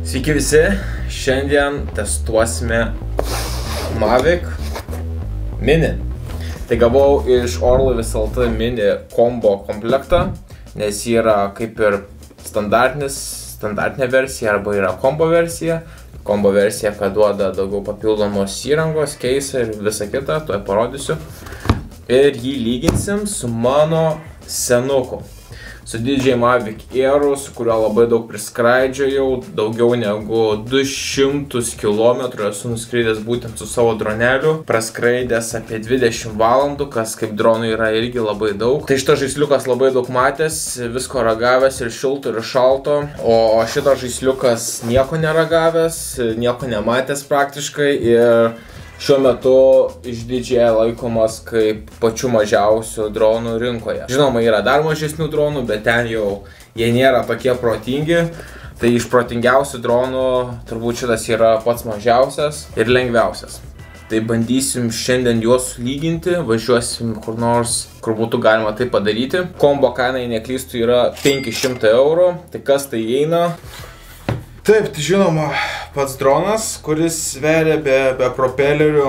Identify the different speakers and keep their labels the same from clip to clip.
Speaker 1: Sveiki visi, šiandien testuosime Mavic Mini. Tai gavau iš Orlaivis LT Mini kombo komplektą, nes jį yra kaip ir standartinė versija arba yra kombo versija. Kombo versija, kad duoda daugiau papildomos įrangos, keisą ir visą kitą, tuoj parodysiu. Ir jį lyginsim su mano senuku. Su DJI Mavic Airu, su kuriuo labai daug priskraidžiojau, daugiau negu 200 km esu nuskridęs būtent su savo droneliu, praskraidęs apie 20 valandų, kas kaip dronui yra irgi labai daug. Tai šitas žaisliukas labai daug matęs, visko ragavęs ir šilto ir šalto, o šitas žaisliukas nieko neragavęs, nieko nematęs praktiškai ir šiuo metu iš DJI laikomas kaip pačiu mažiausiu dronų rinkoje. Žinoma, yra dar mažesnių dronų, bet ten jau jie nėra tokie protingi. Tai iš protingiausių dronų turbūt šitas yra pats mažiausias ir lengviausias. Tai bandysim šiandien juos lyginti, važiuosim kur nors, kur būtų galima tai padaryti. Kombo kaina, jei neklystų, yra 500 €. Tai kas tai įeina? Taip, tai žinoma, pats dronas, kuris sveria be propelerių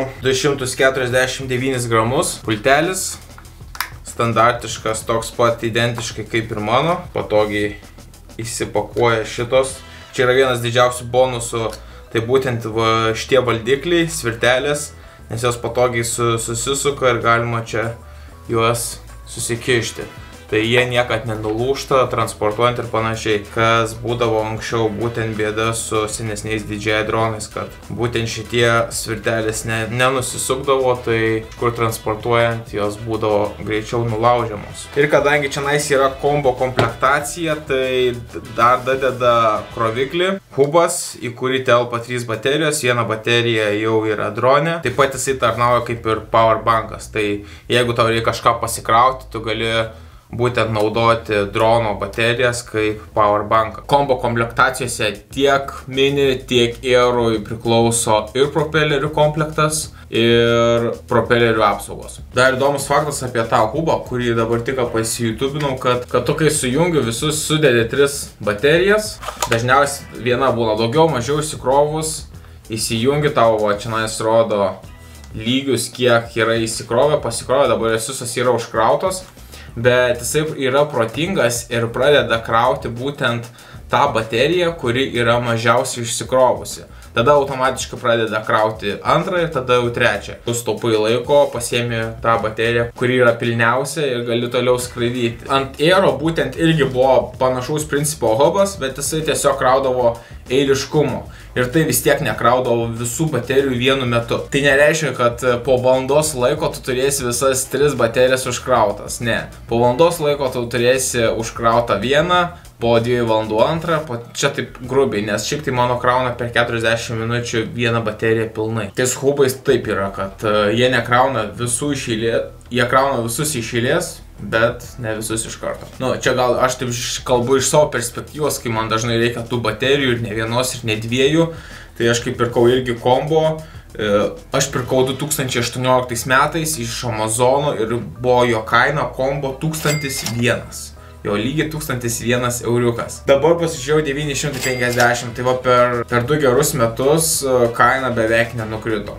Speaker 1: 249 gramus. Pultelis, standartiškas, toks pat identiškai kaip ir mano. Patogiai įsipakuoja šitos. Čia yra vienas didžiausių bonusų, tai būtent šitie valdikliai, svirtelės, nes jos patogiai susisuka ir galima čia juos susikišti. Tai jie niekad nenulūžta, transportuojant ir panašiai. Kas būdavo anksčiau būtent bėda su senesniais DJI dronais, kad būtent šitie svirtelės nenusisukdavo, tai kur transportuojant jos būdavo greičiau nulaužiamos. Ir kadangi čianais yra kombo komplektacija, tai dar dadeda kroviklį, hubas, į kurį telpa 3 baterijos, viena baterija jau yra drone. Taip pat jisai tarnauja kaip ir powerbankas, tai jeigu tau reikia kažką pasikrauti, tu gali būtent naudoti drono baterijas kaip powerbanką. Kombo komplektacijose tiek Mini, tiek Airui priklauso ir propelerių komplektas, ir propelerių apsaugos. Dar įdomus faktas apie tą hubą, kurį dabar tik pasijutubinau, kad tu kai sujungiu visus, sudedi 3 baterijas, dažniausiai viena būna daugiau, mažiau įsikrovus, įsijungi, tau čianais rodo lygius, kiek yra įsikrovę, pasikrovę, dabar visos yra užkrautos. Bet jisai yra protingas ir pradeda krauti būtent tą bateriją, kuri yra mažiausiai išsikrovusi. Tada automatiškai pradeda krauti antrą ir tada jau trečią. Tu staupai laiko, pasiemi tą bateriją, kuri yra pilniausia ir gali toliau skraidyti. Ant Airo būtent irgi buvo panašaus principo hubas, bet jisai tiesiog kraudavo eiliškumo. Ir tai vis tiek nekraudavo visų baterijų vienu metu. Tai nereiškia, kad po valandos laiko tu turėsi visas 3 baterijas užkrautas. Ne. Po valandos laiko tu turėsi užkrautą vieną, po 2 valandų antrą, čia taip grubiai, nes šiaip tai mano krauna per 40 minučių vieną bateriją pilnai. Tais hubais taip yra, kad jie nekrauna visų iš eilės, jie krauna visus iš eilės, bet ne visus iš karto. Nu, čia gal aš taip kalbu iš savo perspektyvos, kai man dažnai reikia tų baterijų ir ne vienos ir ne 2, tai aš kaip pirkau irgi kombo. Aš pirkau 2018 metais iš Amazono ir buvo jo kaina kombo 1001. Jo lygiai 1001 euriukas. Dabar pasižiūrėjau 950, tai va per 2 gerus metus kaina beveik nenukrito.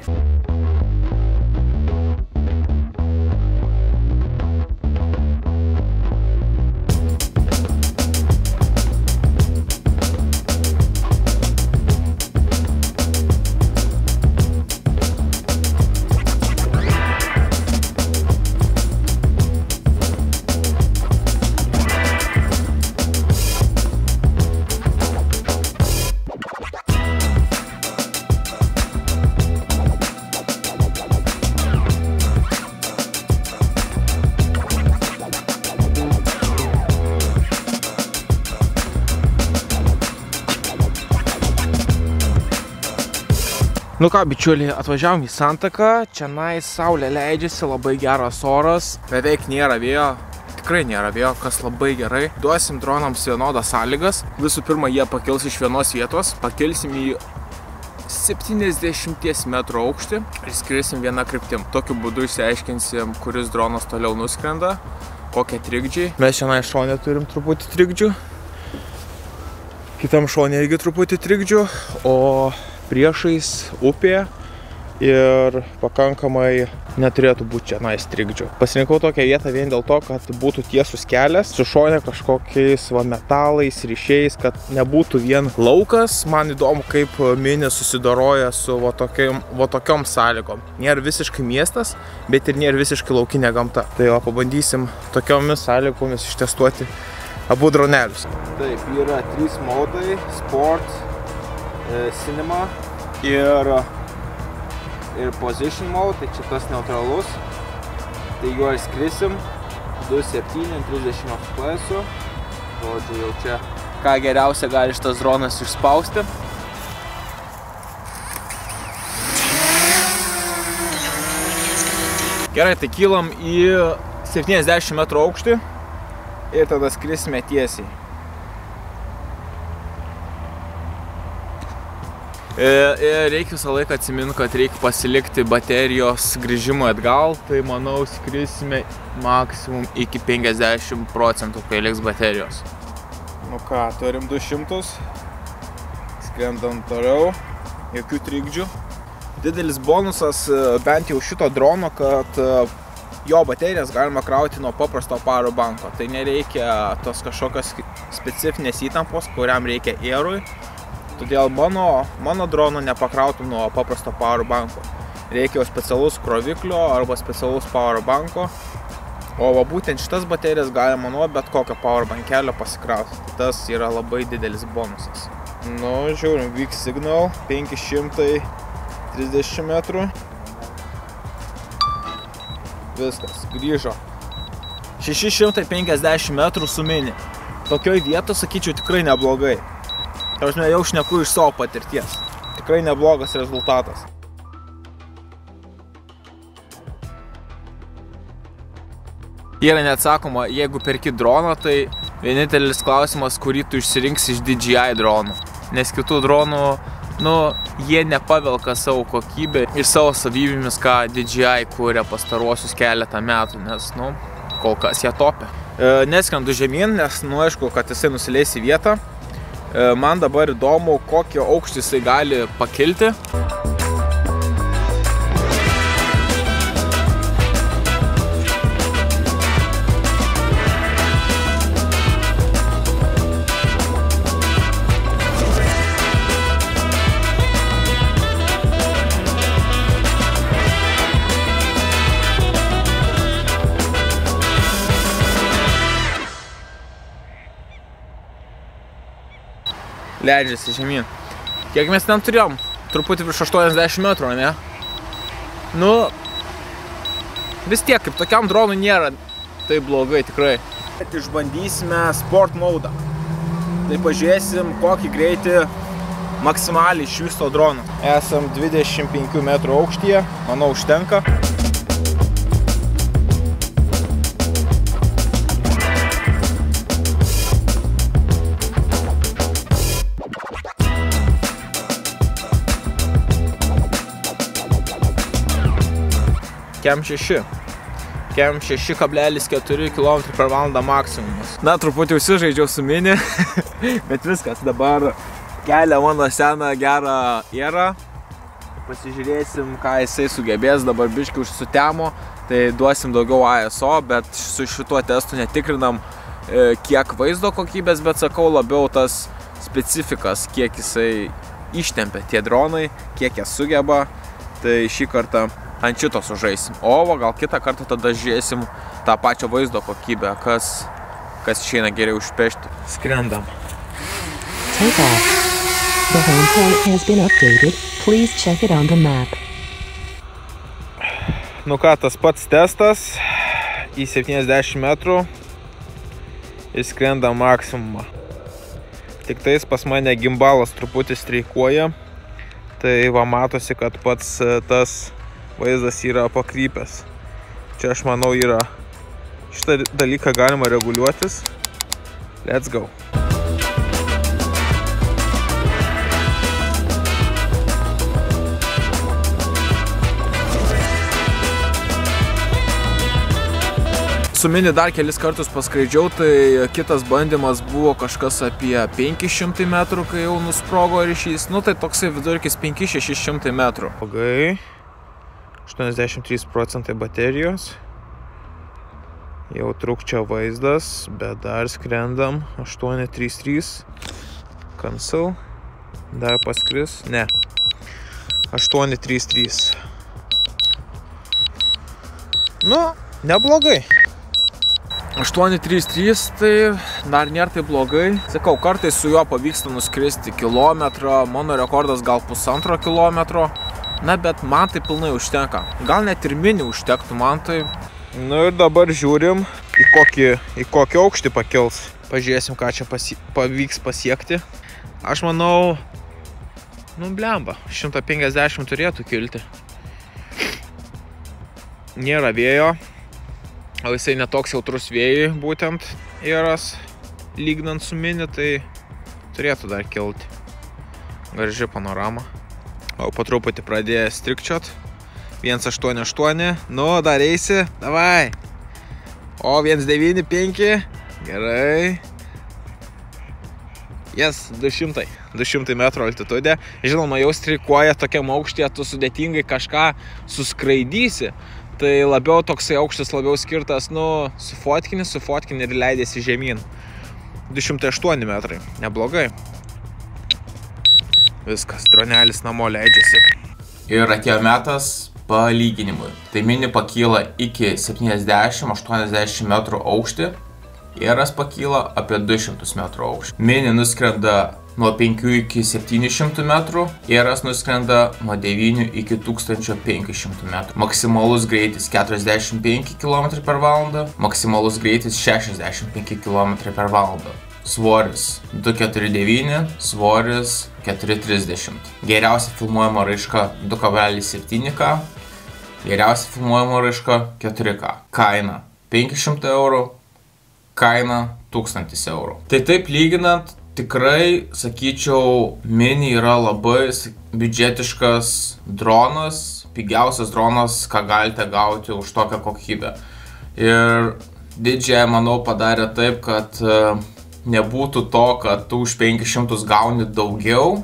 Speaker 1: Nu ką, bičiuliai, atvažiavom į Santaką, čianais saulė leidžiasi, labai geras oras, beveik nėra vėjo, tikrai nėra vėjo, kas labai gerai. Duosim dronams vienodas sąlygas. Visų pirma, jie pakils iš vienos vietos, pakilsim į 70 metrų aukštį ir skrisim vieną kryptim. Tokiu būdu išsiaiškinsim, kuris dronas toliau nuskrenda, kokie trikdžiai. Mes šiandien šone turim truputį trikdžių.
Speaker 2: Kitam šone irgi truputį trikdžių, o priešais upė ir pakankamai neturėtų būti čia trikdžių. Pasirinkau tokią vietą vien dėl to, kad būtų tiesus kelias, su šone kažkokiais metalais, ryšiais, kad nebūtų vien laukas. Man įdomu, kaip mini susidoroja su tokiom sąlygom. Nėra visiškai miestas, bet ir nėra visiškai laukinė gamta. Tai pabandysim tokiomis sąlygomis ištestuoti abu dronelius. Taip, yra 3 modai: Sport, Cinema ir Position mode, tai čia tas neutralus. Tai juo skrisim 2.7-30 fps. Žodžiu, jau čia ką geriausia gali šitas dronas išspausti. Gerai, tai kylam į 70 metrų aukštį ir tada skrisime tiesiai. Reikia visą laiką atsiminti, kad reikia pasilikti baterijos grįžimui atgal, tai manau skrisime maksimum iki 50%, kai liks baterijos. Nu ką, turim 200, skrendam toliau, jokių trikdžių. Didelis bonusas bent jau šito drono, kad jo baterijas galima krauti nuo paprasto power banko. Tai nereikia tos kažkokios specifinės įtampos, kuriam reikia airui. Todėl mano drono nepakrautų nuo paprasto power banko. Reikia jau specialus kroviklio arba specialus power banko. O būtent šitas baterijas galima nuo bet kokio power bankelio pasikrauti. Tas yra labai didelis bonusas. Nu, žiūrim, Weak Signal 530 metrų. Viskas, grįžo. 650 metrų su mini. Tokioj vietoj, sakyčiau, tikrai neblogai. Aš jau šneku iš savo patirties. Tikrai neblogas rezultatas. Yra neatsakoma, jeigu perki droną, tai vienintelis klausimas, kurį tu išsirinksi iš DJI dronų. Nes kitų dronų, jie nepavelka savo kokybę ir savo savybėmis, ką DJI kūrė pastaruosius keletą metų, nes, kol kas jie topia. Neskrendu žemyn, nes, aišku, kad jisai nusileis į vietą. Man dabar įdomu, kokio aukštį jisai gali pakilti. Leidžiasi žemyn. Kiek mes ten turėjom? Truputį virš 80 metrų, ne? Vis tiek, kaip tokiam dronui nėra tai blogai, tikrai. Išbandysime Sport mode. Tai pažiūrėsim, kokį greitį maksimaliai išvysto droną. Esam 25 metrų aukštyje, manau, užtenka. Kem 6. Kem 6,4 km/h maksimumas. Truputį užsižaidžiau su mini, bet viskas. Dabar kelia mano seną gerą airą. Pasižiūrėsim, ką jisai sugebės. Dabar biškį užsutemo, tai duosim daugiau ISO, bet su šituo testu netikrinam kiek vaizdo kokybės, bet sakau labiau tas specifikas, kiek jisai ištempia tie dronai, kiek jie sugeba. Tai šį kartą ant šito sužaisim. O gal kitą kartą tada žiūrėsim tą pačią vaizdo kokybę, kas išeina geriau išpešti. Skrendam.
Speaker 3: Take off. The home point has been updated. Please check it on the map.
Speaker 2: Tas pats testas į 70 metrų ir skrendam maksimumą. Tik tais pas mane gimbalas truputį streikuoja. Tai matosi, kad pats tas vaizdas yra pakrypęs. Čia aš manau yra šitą dalyką galima reguliuotis. Let's go. su mini dar kelis kartus paskraidžiau, tai kitas bandymas buvo kažkas apie 500 metrų, kai jau nusprogo ryšys. Nu, tai toksai vidurkis 500–600 metrų. Blogai. 83% baterijos. Jau trukčia vaizdas, bet dar skrendam. 833. Cancel. Dar paskris. Ne. 833. Nu, neblogai. 833, tai dar nėra tai blogai. Sakau, kartais su juo pavyksta nuskristi kilometrą, mano rekordas gal 1,5 kilometro. Na, bet man tai pilnai užtenka. Gal net ir mini užtektų man tai. Nu ir dabar žiūrim, į kokį aukštį pakils. Pažiūrėsim, ką čia pavyks pasiekti. Aš manau, nu blemba, 150 turėtų kilti. Nėra vėjo. O jisai netoks jautrus vėjui, būtent Eras, lygnant su mini, tai turėtų dar kilti. Graži panorama. O po truputį pradėjo strikčiot. 188. Nu, dar eisi. Davai. O, 195. Gerai. Yes, 200. 200 metrų altitudė. Žinoma, jau strikuoja tokiam aukštyje, tu sudėtingai kažką suskraidysi. Tai labiau toksai aukštis labiau skirtas, nu, sufotkini ir leidėsi žemyn. 208 metrai. Neblogai. Viskas, dronelis namo leidžiasi.
Speaker 1: Ir atėjo metas palyginimui. Tai mini pakyla iki 70–80 metrų aukštį. Eras pakyla apie 200 metrų aukštį. Mini nuskrenda nuo 5 iki 700 metrų, Eras nuskrenda nuo 9 iki 1500 metrų. Maksimalus greitis 45 km/h, maksimalus greitis 65 km/h. Svoris 249, svoris 430. Geriausia filmuojama raiška 2,7K, geriausia filmuojama raiška 4K. Kaina 500 eurų, kaina 1000 eurų. Tai taip lyginant, tikrai, sakyčiau, mini yra labai biudžetiškas dronas, pigiausias dronas, ką galite gauti už tokią kokybę. Ir DJI, manau, padarė taip, kad nebūtų to, kad tu už 500 gauni daugiau,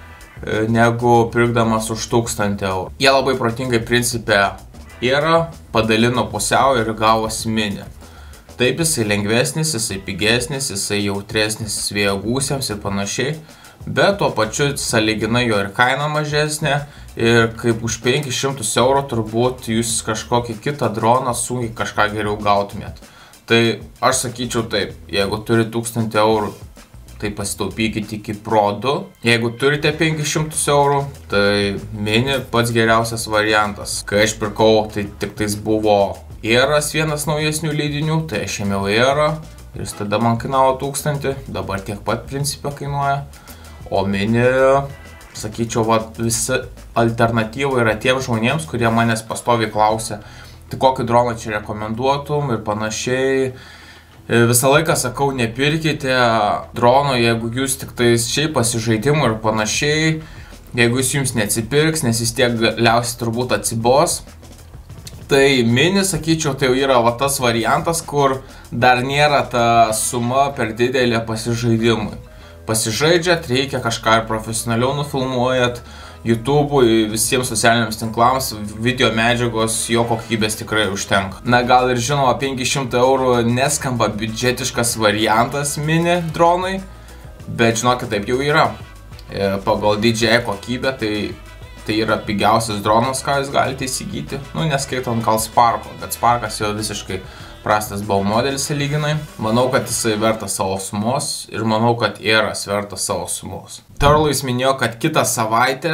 Speaker 1: negu pirkdamas už 1000 eurų. Jie labai protingai principė Era padalino pusiau ir gavosi mini. Taip, jisai lengvesnis, jisai pigesnis, jisai jautresnis vėjo gūsiams ir panašiai, bet tuo pačiu sąlyginai jo ir kaina mažesnė ir kaip už 500 eurų turbūt jūs kažkokį kitą droną sunkiai kažką geriau gautumėt. Tai aš sakyčiau taip, jeigu turi 1000 eurų, tai pasitaupykite iki Pro 2. Jeigu turite 500 eurų, tai mini pats geriausias variantas. Kai aš pirkau, tai tik tais buvo Eras vienas naujesnių leidinių, tai aš ėmiau Erą ir jis tada man kainavo 1000, dabar tiek pat principė kainuoja. O mini, sakyčiau, visi alternatyva yra tiems žmonėms, kurie manęs pastoviai klausia, tai kokį droną čia rekomenduotum ir panašiai. Visą laiką sakau, nepirkite drono, jeigu jūs tik tais šiaip pasižaidimų ir panašiai, jeigu jis jums neatsipirks, nes jis tiek galiausiai turbūt atsibos. Tai mini, sakyčiau, tai jau yra tas variantas, kur dar nėra ta suma per didelė pasižaidimui. Pasižaidžiat, reikia kažką ir profesionaliau nufilmuojat, YouTube'ui, visiems socialiniams tinklams, video medžiagos, jo kokybės tikrai užtenka. Na, gal ir žinoma, 500 eurų neskamba biudžetiškas variantas mini dronai, bet žinokit, taip jau yra. Pagal DJI kokybę, tai yra pigiausias dronas, ką jūs galite įsigyti. Nu, neskaitant gal Sparko, bet Sparkas jau visiškai prastas buvo modelis lyginai. Manau, kad jisai vertas savo sumos ir manau, kad Eras vertas savo sumos. Turlais minėjo, kad kitą savaitę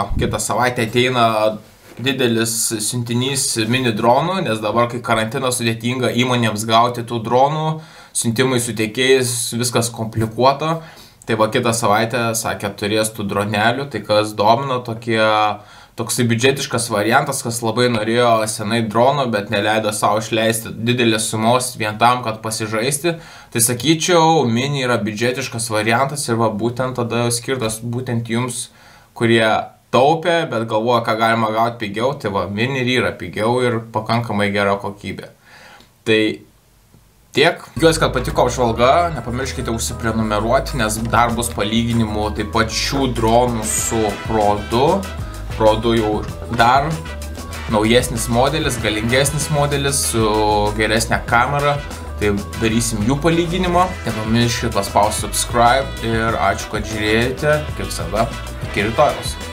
Speaker 1: ateina didelis siuntinys mini dronų, nes dabar, kai karantinas sudėtinga įmonėms gauti tų dronų, siuntimai su tiekėjais, viskas komplikuota. Tai va, kitą savaitę, sakė, turės tų dronelių, tai kas domina, toksai biudžetiškas variantas, kas labai norėjo senai drono, bet neleido savo išleisti didelės sumos vien tam, kad pasižaisti. Tai sakyčiau, mini yra biudžetiškas variantas ir va, būtent tada skirtas būtent jums, kurie taupė, bet galvoja, ką galima gauti pigiau, tai va, mini yra pigiau ir pakankamai gera kokybė. Tai Tiek. Tikiuosi, kad patiko apžvalga, nepamirškite užsiprenumeruoti, nes dar bus palyginimų taip pat šių dronų su Pro 2. Pro 2 jau dar naujesnis modelis, galingesnis modelis su geresnė kamera. Tai darysim jų palyginimą. Nepamirškite paspausti subscribe ir ačiū, kad žiūrėjote. Kaip visada, iki rytojaus.